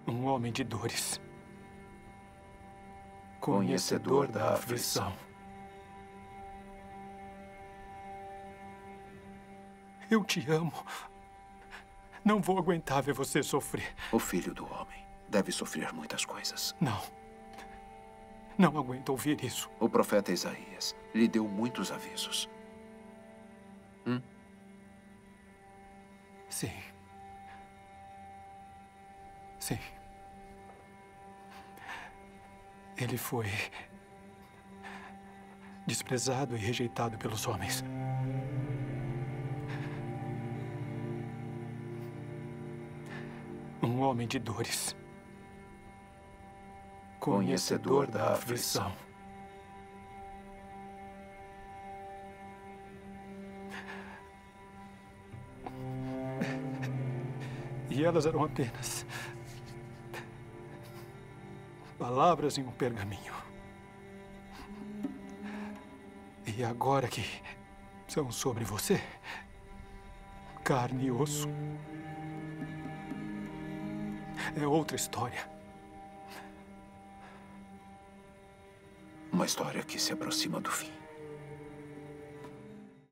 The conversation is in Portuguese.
Um homem de dores. Conhecedor da aflição. Eu te amo. Não vou aguentar ver você sofrer. O filho do homem deve sofrer muitas coisas. Não. Não aguento ouvir isso. O profeta Isaías lhe deu muitos avisos. Sim. Sim. Ele foi desprezado e rejeitado pelos homens. Um homem de dores. Conhecedor da aflição. E elas eram apenas palavras em um pergaminho. E agora que são sobre você, carne e osso, é outra história. Uma história que se aproxima do fim.